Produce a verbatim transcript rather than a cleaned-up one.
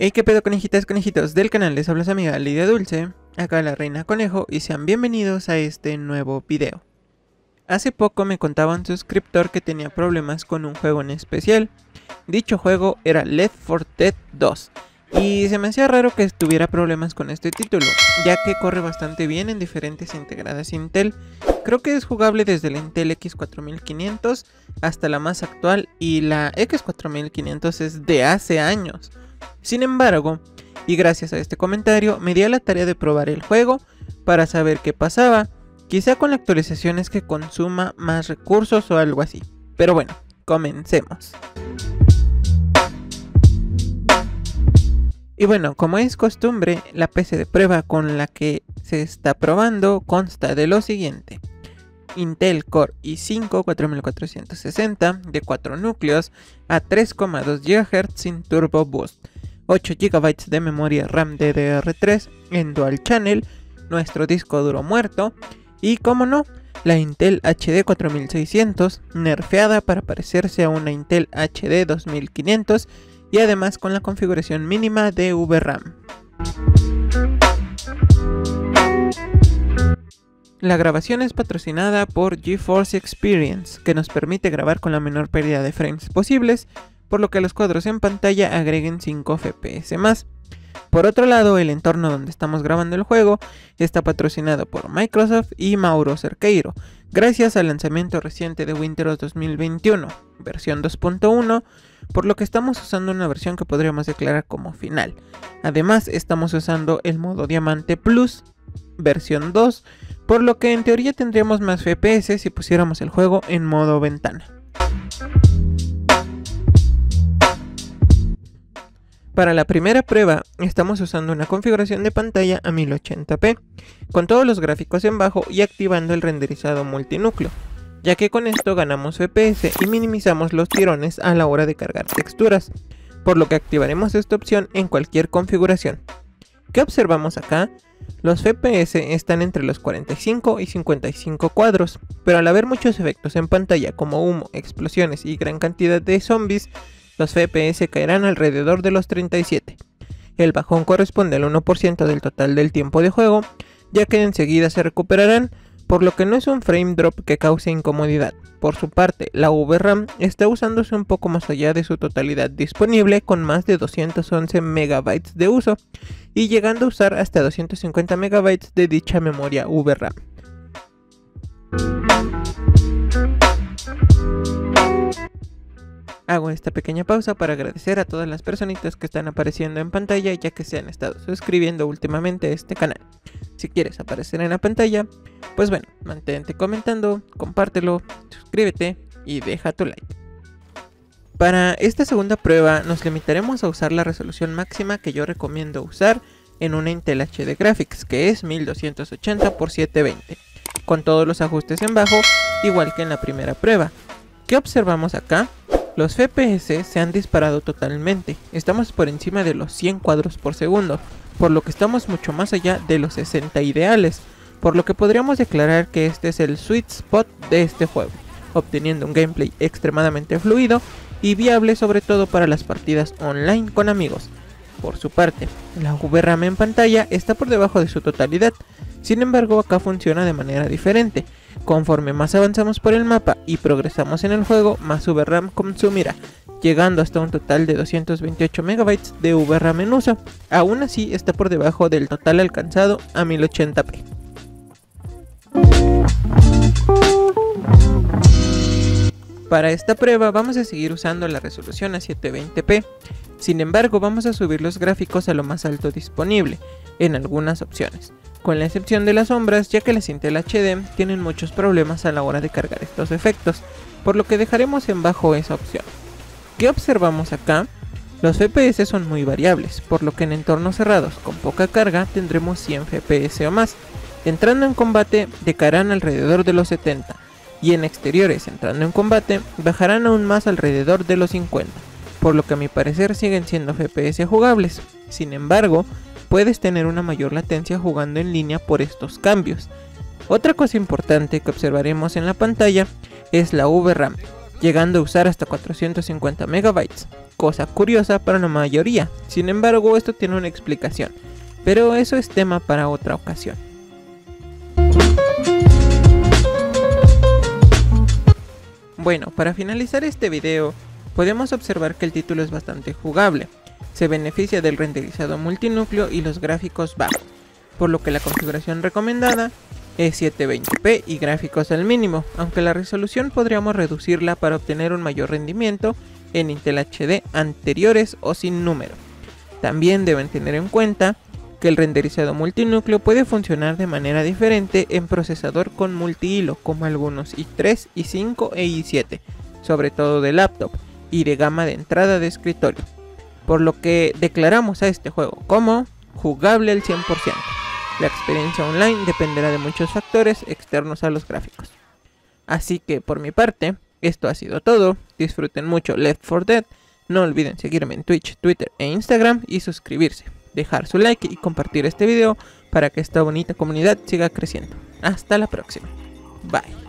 Hey, qué pedo, conejitas, conejitos del canal, les habla su amiga Lidia Dulce, acá la Reina Conejo, y sean bienvenidos a este nuevo video. Hace poco me contaba un suscriptor que tenía problemas con un juego en especial. Dicho juego era Left four Dead dos, y se me hacía raro que tuviera problemas con este título, ya que corre bastante bien en diferentes integradas Intel. Creo que es jugable desde la Intel X cuatro mil quinientos hasta la más actual, y la X cuatro mil quinientos es de hace años. Sin embargo, y gracias a este comentario, me di a la tarea de probar el juego para saber qué pasaba, quizá con la actualización es que consuma más recursos o algo así. Pero bueno, comencemos. Y bueno, como es costumbre, la P C de prueba con la que se está probando consta de lo siguiente: Intel Core i cinco cuatro mil cuatrocientos sesenta de cuatro núcleos a tres coma dos gigahertz sin Turbo Boost, ocho gigabytes de memoria RAM D D R tres en Dual Channel, nuestro disco duro muerto y, como no, la Intel H D cuatro mil seiscientos nerfeada para parecerse a una Intel H D dos mil quinientos y además con la configuración mínima de V RAM. La grabación es patrocinada por GeForce Experience, que nos permite grabar con la menor pérdida de frames posibles, por lo que los cuadros en pantalla agreguen cinco F P S más. Por otro lado, el entorno donde estamos grabando el juego está patrocinado por Microsoft y Mauro Cerqueiro, gracias al lanzamiento reciente de Windows dos mil veintiuno, versión dos punto uno, por lo que estamos usando una versión que podríamos declarar como final. Además, estamos usando el modo Diamante Plus, versión dos, por lo que en teoría tendríamos más F P S si pusiéramos el juego en modo ventana. Para la primera prueba estamos usando una configuración de pantalla a mil ochenta p, con todos los gráficos en bajo y activando el renderizado multinúcleo, ya que con esto ganamos F P S y minimizamos los tirones a la hora de cargar texturas, por lo que activaremos esta opción en cualquier configuración. ¿Qué observamos acá? Los F P S están entre los cuarenta y cinco y cincuenta y cinco cuadros, pero al haber muchos efectos en pantalla como humo, explosiones y gran cantidad de zombies, los F P S caerán alrededor de los treinta y siete. El bajón corresponde al uno por ciento del total del tiempo de juego, ya que enseguida se recuperarán, por lo que no es un frame drop que cause incomodidad. Por su parte, la V RAM está usándose un poco más allá de su totalidad disponible, con más de doscientos once megabytes de uso, y llegando a usar hasta doscientos cincuenta megabytes de dicha memoria V RAM. Hago esta pequeña pausa para agradecer a todas las personitas que están apareciendo en pantalla, ya que se han estado suscribiendo últimamente a este canal. Si quieres aparecer en la pantalla, pues bueno, mantente comentando, compártelo, suscríbete y deja tu like. Para esta segunda prueba nos limitaremos a usar la resolución máxima que yo recomiendo usar en una Intel H D Graphics, que es mil doscientos ochenta por setecientos veinte, con todos los ajustes en bajo, igual que en la primera prueba. ¿Qué observamos acá? Los F P S se han disparado totalmente, estamos por encima de los cien cuadros por segundo, por lo que estamos mucho más allá de los sesenta ideales, por lo que podríamos declarar que este es el sweet spot de este juego, obteniendo un gameplay extremadamente fluido y viable, sobre todo para las partidas online con amigos. Por su parte, la V RAM en pantalla está por debajo de su totalidad, sin embargo acá funciona de manera diferente. Conforme más avanzamos por el mapa y progresamos en el juego, más V RAM consumirá, llegando hasta un total de doscientos veintiocho megabytes de V RAM en uso. Aún así está por debajo del total alcanzado a mil ochenta p. Para esta prueba vamos a seguir usando la resolución a setecientos veinte p, sin embargo vamos a subir los gráficos a lo más alto disponible, en algunas opciones, con la excepción de las sombras, ya que las Intel H D tienen muchos problemas a la hora de cargar estos efectos, por lo que dejaremos en bajo esa opción. ¿Qué observamos acá? Los F P S son muy variables, por lo que en entornos cerrados con poca carga tendremos cien F P S o más, entrando en combate decaerán alrededor de los setenta, y en exteriores entrando en combate bajarán aún más alrededor de los cincuenta, por lo que a mi parecer siguen siendo F P S jugables. Sin embargo, puedes tener una mayor latencia jugando en línea por estos cambios. Otra cosa importante que observaremos en la pantalla es la V RAM, llegando a usar hasta cuatrocientos cincuenta megabytes, cosa curiosa para la mayoría. Sin embargo, esto tiene una explicación, pero eso es tema para otra ocasión. Bueno, para finalizar este video, podemos observar que el título es bastante jugable. Se beneficia del renderizado multinúcleo y los gráficos bajos, por lo que la configuración recomendada es setecientos veinte p y gráficos al mínimo, aunque la resolución podríamos reducirla para obtener un mayor rendimiento en Intel H D anteriores o sin número. También deben tener en cuenta que el renderizado multinúcleo puede funcionar de manera diferente en procesador con multihilo como algunos i tres, i cinco e i siete, sobre todo de laptop y de gama de entrada de escritorio, por lo que declaramos a este juego como jugable al cien por ciento. La experiencia online dependerá de muchos factores externos a los gráficos. Así que por mi parte, esto ha sido todo. Disfruten mucho Left four Dead. No olviden seguirme en Twitch, Twitter e Instagram y suscribirse, dejar su like y compartir este video para que esta bonita comunidad siga creciendo. Hasta la próxima. Bye.